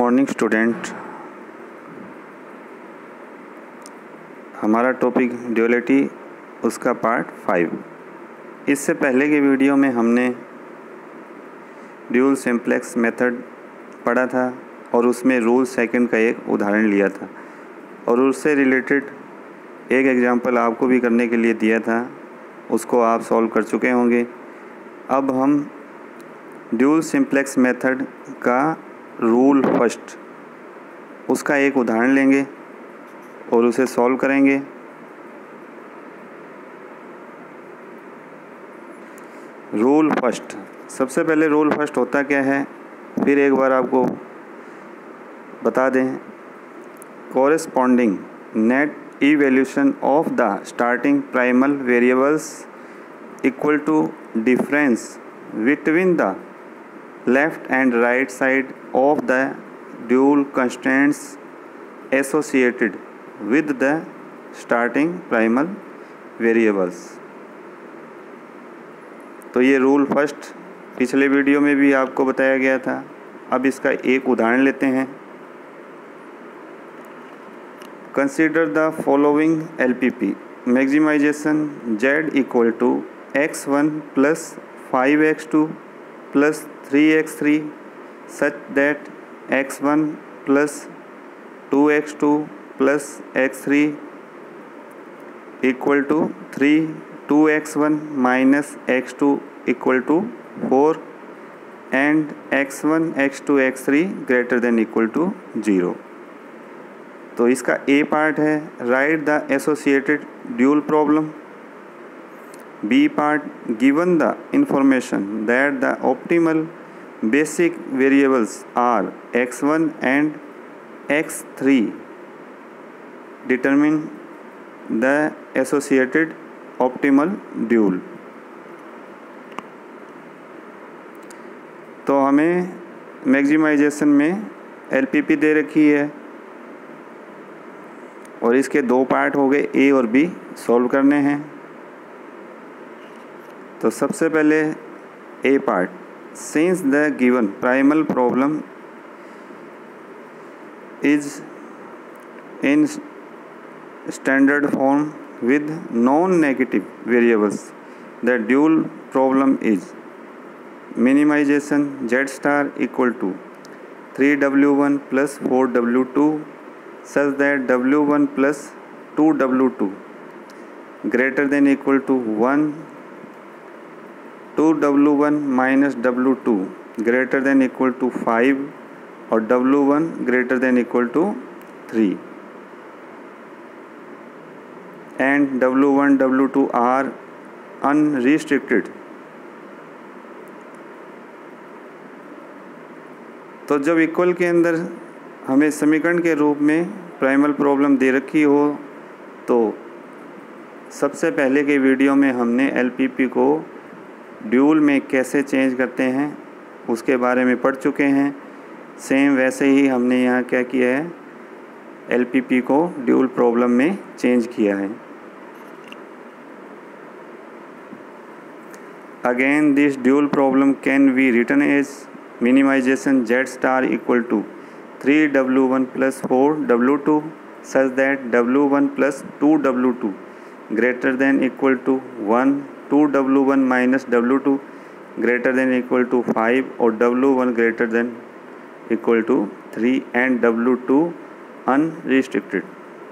Morning student. हमारा topic duality, उसका part 5। इससे पहले के वीडियो में हमने ड्यूल सिंप्लेक्स मेथड पढ़ा था और उसमें रूल सेकंड का एक उदाहरण लिया था और उससे रिलेटेड एक एग्जांपल आपको भी करने के लिए दिया था, उसको आप सॉल्व कर चुके होंगे। अब हम ड्यूल सिंप्लेक्स मेथड का रूल फर्स्ट, उसका एक उदाहरण लेंगे और उसे सॉल्व करेंगे। रूल फर्स्ट, सबसे पहले रूल फर्स्ट होता क्या है, फिर एक बार आपको बता दें। Corresponding net evaluation of the starting primal variables equal to difference between the left and right side of the dual constraints associated with the starting primal variables. तो ये रूल फर्स्ट पिछले वीडियो में भी आपको बताया गया था। अब इसका एक उदाहरण लेते हैं। Consider the following LPP maximization z equal to x1 plus 5x2 plus 3x3 such that x1 plus 2x2 plus x3 equal to 3, 2x1 minus x2 equal to 4 and x1, x2, x3 greater than equal to 0। तो इसका A part है write the associated dual problem. B part given the information that the optimal basic variables are x1 and x3 determine the associated optimal dual. तो हमें maximisation में LPP दे रखी है और इसके दो पार्ट हो गए, ए और बी सॉल्व करने हैं। तो सबसे पहले A part, since the given primal problem is in standard form with non-negative variables, the dual problem is minimization z star equal to 3w1 plus 4w2 such that w1 plus 2w2 greater than equal to 1, 2w1 minus w2 greater than equal to 5 और w1 greater than equal to 3 and w1 w2 are unrestricted। तो जब equal के अंदर हमें समीकरण के रूप में प्राइमल प्रॉब्लम दे रखी हो तो सबसे पहले के वीडियो में हमने एलपीपी को ड्यूल में कैसे चेंज करते हैं उसके बारे में पढ़ चुके हैं। सेम वैसे ही हमने यहाँ क्या किया है, एलपीपी को ड्यूल प्रॉब्लम में चेंज किया है। Again, this dual problem can be written as minimization z star equal to 3w1 plus 4w2 such that w1 plus 2w2 greater than equal to 1, 2w1 minus w2 greater than equal to 5 और w1 greater than equal to 3 and w2 unrestricted।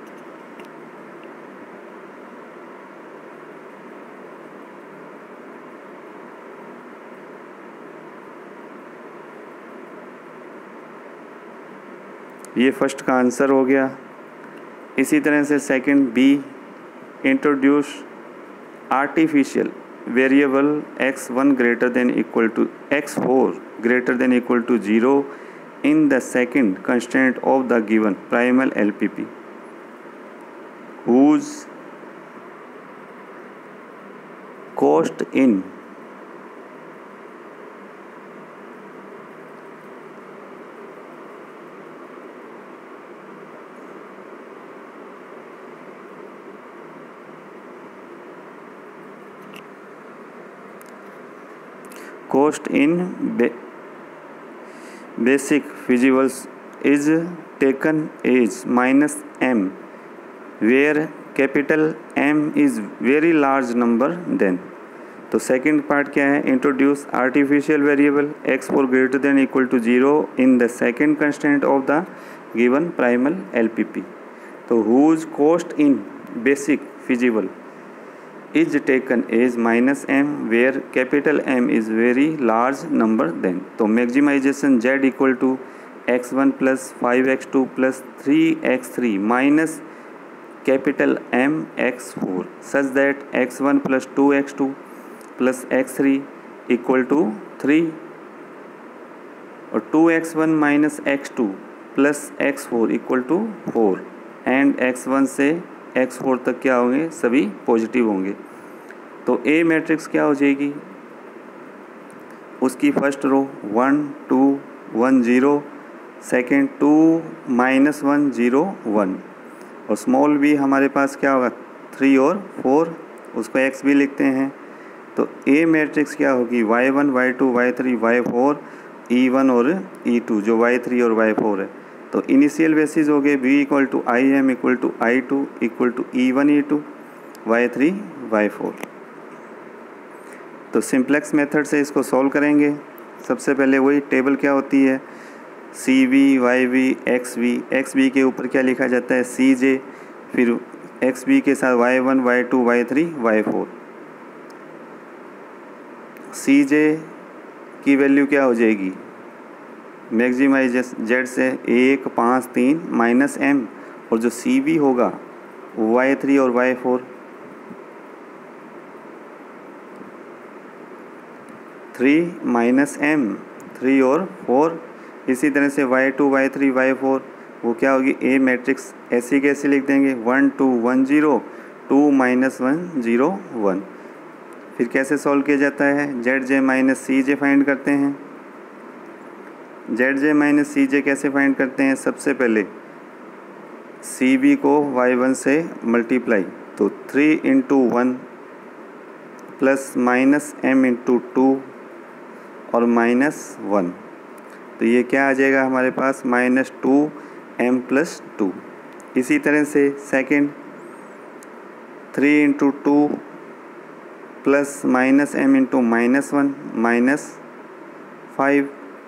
ये first का answer हो गया। इसी तरह से second B, introduce artificial variable x1 greater than equal to x4 greater than equal to 0 in the second constraint of the given primal LPP whose cost in cost in basic feasibles is taken as minus M where capital M is very large number then. तो second part क्या है, introduce artificial variable X four greater than equal to 0 in the second constant of the given primal LPP. तो whose cost in basic feasible is taken as minus M where capital M is very large number then. तो maximization Z equal to x1 plus 5x2 plus 3x3 minus capital M x4 such that x1 plus 2x2 plus x3 equal to 3 और 2x1 minus x2 plus x4 equal to 4 and x1 से x4 तक क्या होंगे, सभी positive होंगे। तो ए matrix क्या हो जाएगी, उसकी फर्स्ट रो 1 2 1 0, सेकेंड 2 -1 0 1 और स्मॉल b हमारे पास क्या होगा 3 और 4, उसको x भी लिखते हैं। तो ए मैट्रिक्स क्या होगी y1 y2 y3 y4 e1 और e2 जो y3 और y4 है। तो इनिशियल बेसिस हो गए b equal to I M equal to i2 equal to e1 e2 y3 y4। तो सिंप्लेक्स मेथड से इसको सॉल्व करेंगे। सबसे पहले वही टेबल क्या होती है C V Y V X V के ऊपर क्या लिखा जाता है सी जे, फिर एक्स वी के साथ y1 y2 y3 y4। सी जे की वैल्यू क्या हो जाएगी मैक्सिमाइज जेड से 1 5 3 माइनस एम और जो सी वी होगा y3 और y4 3 माइनस एम 3 और 4। इसी तरह से y2 y3 y4 वो क्या होगी ए मैट्रिक्स ऐसी कैसे लिख देंगे 1 2 1 0 2 -1 0 1। फिर कैसे सॉल्व किया जाता है Z J minus C J find करते हैं। जेड जे माइनस सी जे कैसे फाइंड करते हैं, सबसे पहले सी बी को y1 से मल्टीप्लाई तो 3 × 1 प्लस माइनस एम × 2 और -1। तो ये क्या आ जाएगा हमारे पास -2m + 2। इसी तरह से सेकंड 3 × 2 प्लस माइनस एम × -1 -5।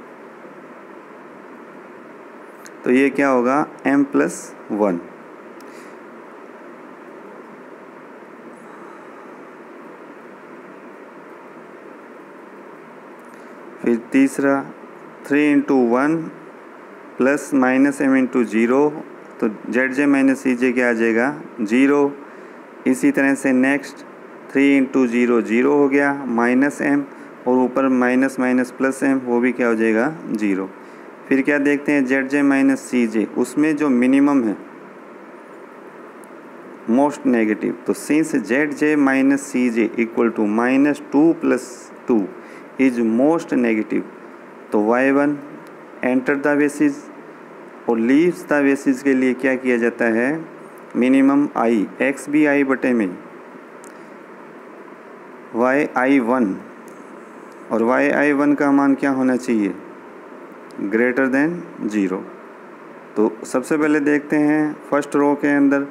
तो ये क्या होगा m + 1। फिर तीसरा 3 × 1 प्लस माइनस एम × 0 तो जेड जे माइनस सी जे क्या आ जाएगा 0। इसी तरह से नेक्स्ट 3 × 0 0 हो गया माइनस एम और ऊपर माइनस माइनस प्लस एम वो भी क्या हो जाएगा 0। फिर क्या देखते हैं जेड जे माइनस सी जे उसमें जो मिनिमम है मोस्ट नेगेटिव। तो since Z J minus C J equal to -2 + 2 is most negative तो y1 एंटर द बेसिस और लीव्स द बेसिस के लिए क्या किया जाता है minimum I X B I बटे में yi1 और yi1 का मान क्या होना चाहिए ग्रेटर देन 0। तो सबसे पहले देखते हैं फर्स्ट रो के अंदर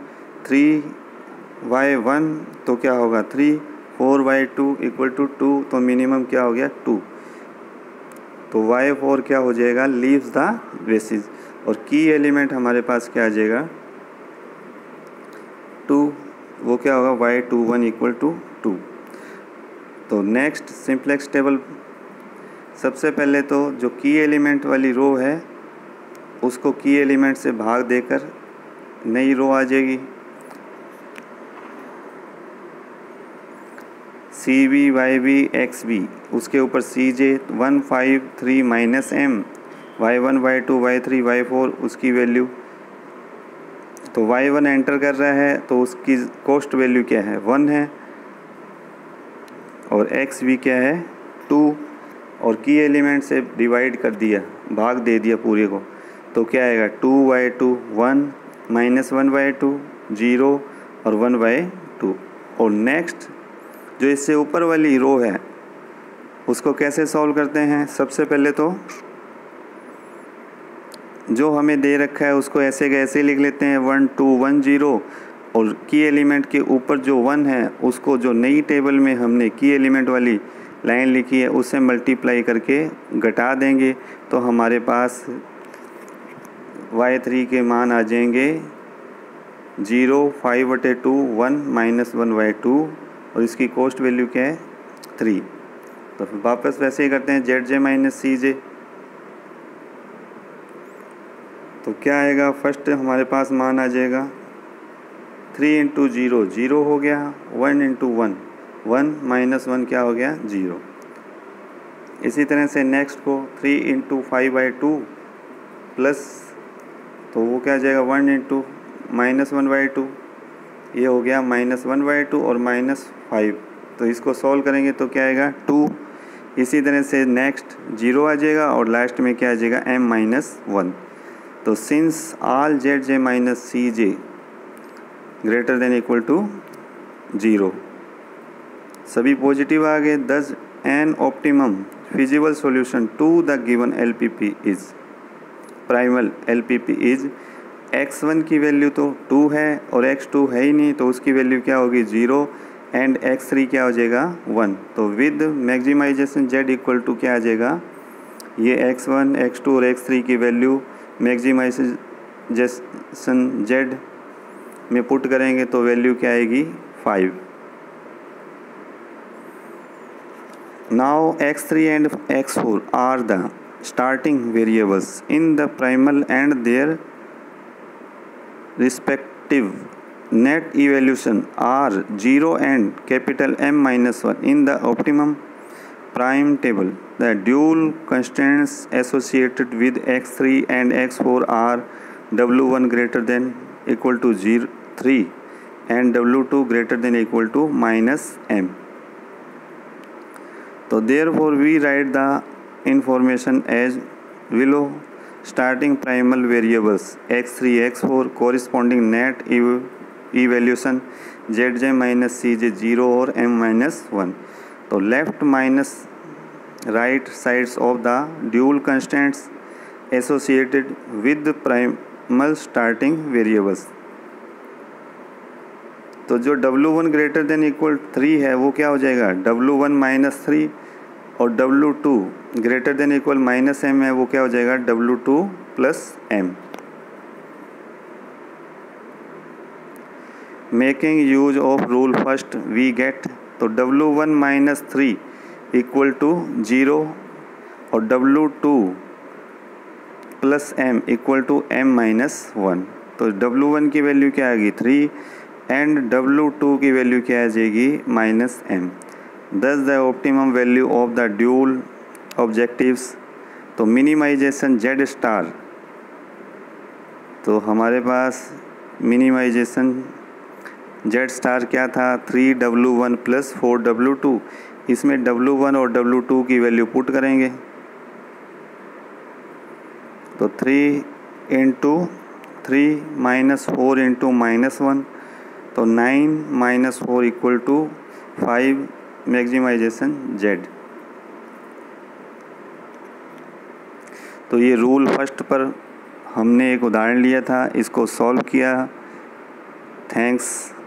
3y1 तो क्या होगा 3 4y2 = 2 तो मिनिमम क्या हो गया 2। तो y4 क्या हो जाएगा लीव्स द बेसिस और की एलिमेंट हमारे पास क्या आ जाएगा 2 वो क्या होगा y21 = 2। तो नेक्स्ट सिंप्लेक्स टेबल सबसे पहले तो जो की एलिमेंट वाली रो है उसको की एलिमेंट से भाग देकर नई रो आ जाएगी C B Y B X B उसके ऊपर सी जे 1 5 3 minus M y1 y2 y3 y4 उसकी वैल्यू। तो y1 एंटर कर रहा है तो उसकी कॉस्ट वैल्यू क्या है 1 है और एक्स भी क्या है 2 और की एलिमेंट से डिवाइड कर दिया भाग दे दिया पूरे को तो क्या आएगा 2y2 1 -1y2 0 और 1y2। और नेक्स्ट जो इससे ऊपर वाली रो है उसको कैसे सॉल्व करते हैं सबसे पहले तो जो हमें दे रखा है उसको ऐसे कैसे लिख लेते हैं 1 2 1 0, और की एलिमेंट के ऊपर जो 1 है उसको जो नई टेबल में हमने की एलिमेंट वाली लाइन लिखी है उससे मल्टीप्लाई करके घटा देंगे, तो हमारे पास y3 के मान आ जाएंगे 0 5/2 1 -1 y2, और इसकी कॉस्ट वैल्यू क्या है 3। तो फिर वापस वैसे ही करते हैं ZJ - CJ। तो क्या आएगा, फर्स्ट हमारे पास मान आ जाएगा 3 × 0 0 हो गया, 1 × 1 1 -1 क्या हो गया 0। इसी तरह से नेक्स्ट को 3 × 5/2 प्लस, तो वो क्या आ जाएगा 1 × -1/2, ये हो गया -1/2 और -5। तो इसको सॉल्व करेंगे तो क्या आएगा 2। इसी तरह से नेक्स्ट 0 आ जाएगा और लास्ट में क्या आ जाएगा m-1। तो since all ZJ - CJ greater than equal to 0, सभी पॉजिटिव आ गए, thus an optimum feasible solution to the given LPP is, primal LPP is x1 की वैल्यू तो 2 है और x2 है ही नहीं, तो उसकी वैल्यू क्या होगी 0 एंड x3 क्या हो जाएगा 1। तो with maximization z equal to क्या आ जाएगा, ये x1 x2 और x3 की वैल्यू मैक्सिमाइजेशन z में पुट करेंगे तो वैल्यू क्या आएगी 5। Now x3 and x4 are the starting variables in the primal and their respective net evaluation are 0 and capital M-1 in the optimum prime table. The dual constraints associated with x3 and x4 are W1 greater than equal to 3 and W2 greater than equal to -m. So therefore we write the information as below. Starting primal variables x3 x4 corresponding net evaluation ZJ - CJ 0 और m-1। तो left minus right sides of the dual constants associated with primal starting variables. तो जो W1 greater than equal 3 है वो क्या हो जाएगा W1 - 3, और W2 greater than equal -m है वो क्या हो जाएगा W2 + m। Making use of rule first we get, तो W1 - 3 इक्वल टू 0 और W2 + m equal to m-1। तो W1 की वैल्यू क्या आएगी 3 एंड W2 की वैल्यू क्या आ जाएगी -m। Thus the optimum value of the dual objectives, तो मिनिमाइजेशन Z स्टार, तो हमारे पास मिनिमाइजेशन Z स्टार क्या था 3W1 + 4W2। इसमें W1 और W2 की वैल्यू पुट करेंगे, तो 3 × 3 -4 × -1, तो 9 - 4 इक्वल टू 5 मैक्सिमाइजेशन Z। तो ये रूल फर्स्ट पर हमने एक उदाहरण लिया था, इसको सॉल्व किया। थैंक्स।